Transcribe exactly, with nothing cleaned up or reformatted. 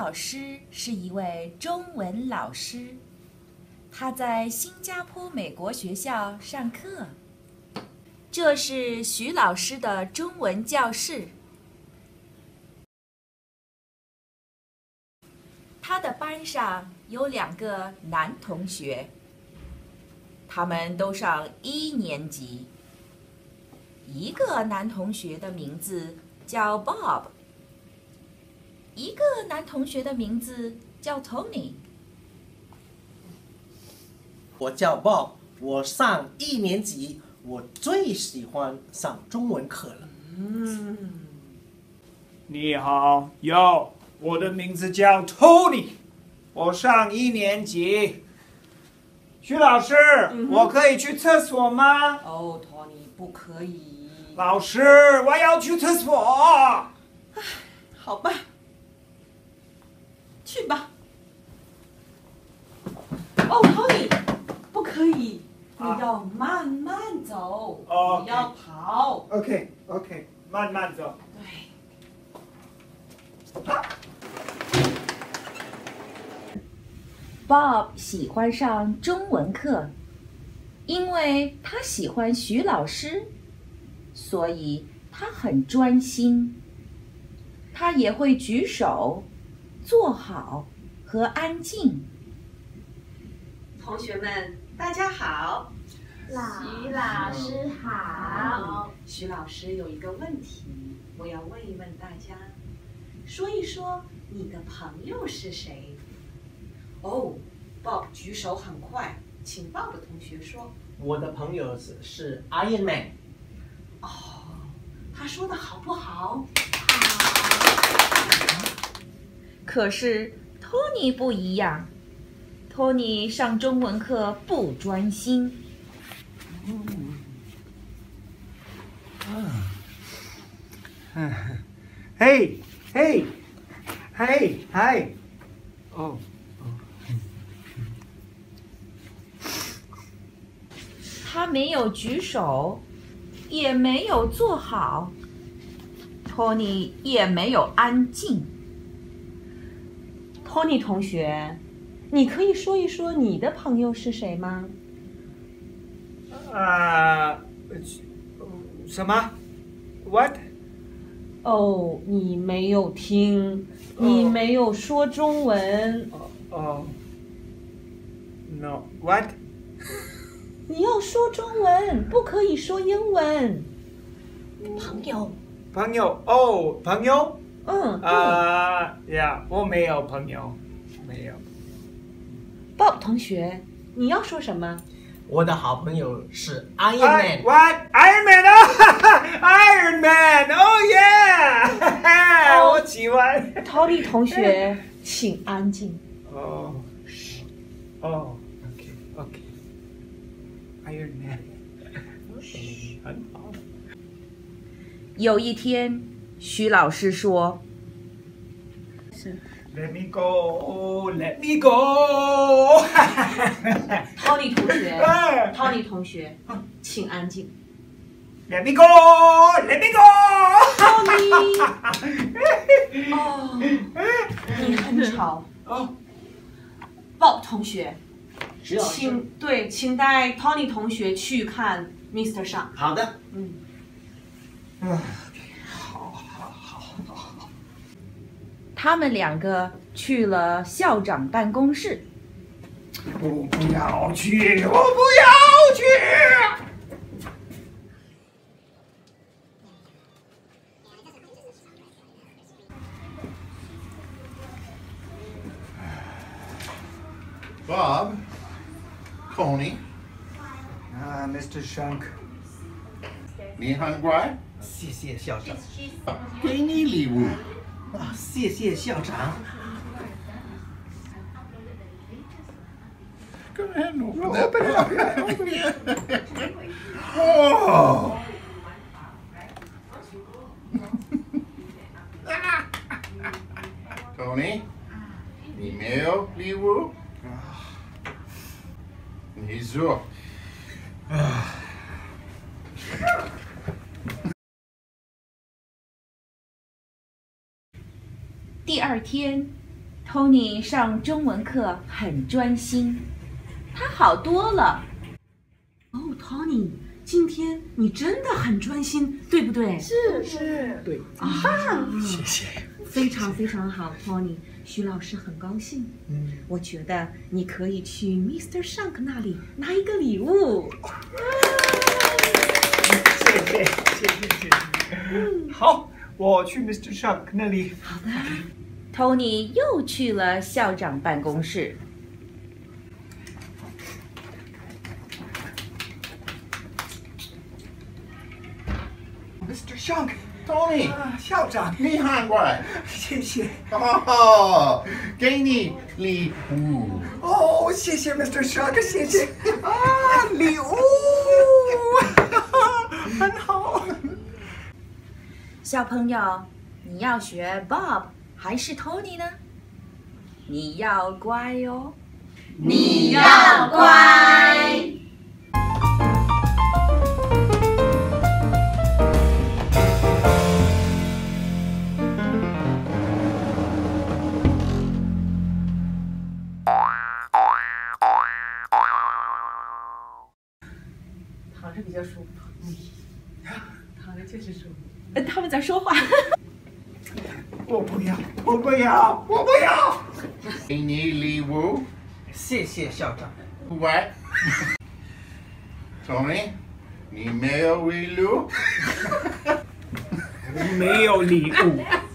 老师是一位中文老师，他在新加坡美国学校上课。这是徐老师的中文教室。他的班上有两个男同学，他们都上一年级。一个男同学的名字叫 Bob， 一个男同学的名字叫 Tony。 我叫 Bob， 我上一年级，我最喜欢上中文课了。 嗯，你好，哟，我的名字叫 Tony， 我上一年级。徐老师，嗯、我可以去厕所吗？ 哦 ，Tony， 不可以。 老师，我要去厕所。 唉，好吧，去吧。哦 ，Tony， 不可以，你要慢慢走， 啊、 你要跑。 OK OK， 慢慢走。 对。啊 Bob 喜欢上中文课，因为他喜欢徐老师，所以他很专心。他也会举手、坐好和安静。 同学们，大家好。 徐老师好。 徐老师有一个问题，我要问一问大家，说一说你的朋友是谁？哦 ，Bob 举手很快，请 Bob 同学说。 我的朋友是是 Iron Man。 哦，他说的好不好？ 可是 Tony 不一样 ，Tony 上中文课不专心。 嗯。嗯。嘿，嘿，嘿，嗨。哦。 他没有举手，也没有坐好 ，Tony 也没有安静。 Tony 同学，你可以说一说你的朋友是谁吗？ 啊、呃，什么 ？What？ 哦，你没有听，你没有说中文。 哦哦。No，what？ 你要说中文，不可以说英文。 朋友， 朋友哦，朋友。 嗯。 啊呀，我没有朋友，没有。 Bob 同学，你要说什么？ 我的好朋友是 Iron Man。 What? Iron Man 哦 ，Iron Man，Oh yeah， 我喜欢。 Tony 同学，请安静。 哦，哦 ，OK OK。Iron Man， 很好。 有一天，徐老师说 ：“Let me go, let me go。” Tony 同学 ，Tony 同学，请安静。 Let me go, let me go。 Tony， 哦，你很吵。 哦 ，Bob 同学。 请对，请带 Tony 同学去看 Mister 上。 好的。 嗯。 嗯，好好好好好。 他们两个去了校长办公室。 我不要去，我不要去。 Bob, Tony， 啊 ，Mister Shunk， 你很乖， 谢谢校长。 给你礼物。 啊，谢谢校长。 Go ahead and open it up. Open it up. Oh. Tony， 你没有礼物？你说。 第二天， Tony 上中文课很专心，他好多了。 哦 ，Tony， 今天你真的很专心，对不对？ 是是， 对， 啊， 谢谢。 非常非常好 ，Tony。徐老师很高兴。 嗯， 我觉得你可以去 Mister Shank 那里拿一个礼物。 谢谢谢谢谢谢。好，我去 Mister Shank 那里。 好的。 Tony 又去了校长办公室。 Mister Shank， Tony， 啊，校长， 你喊过来。 谢谢。 哦，给你礼物。 哦，谢谢 Mister Shank， 谢谢。啊，礼物，很好。 小朋友，你要学 Bob 还是 Tony 呢？你要乖哦。 你要乖。 躺着比较舒服。躺着确实舒服。 呃，他们在说话。 我不要，我不要，我不要。 给你礼物。 谢谢校长。 喂，Tony， 你没有礼物？ 没有礼物。